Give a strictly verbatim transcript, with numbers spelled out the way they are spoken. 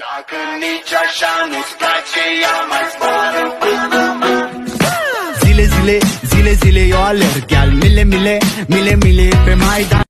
Dacă nici așa nu-ți place, ia mai zboară până mă. Zile, zile, zile, zile eu alerg, iar mile, mile, mile, mile pe Maidan.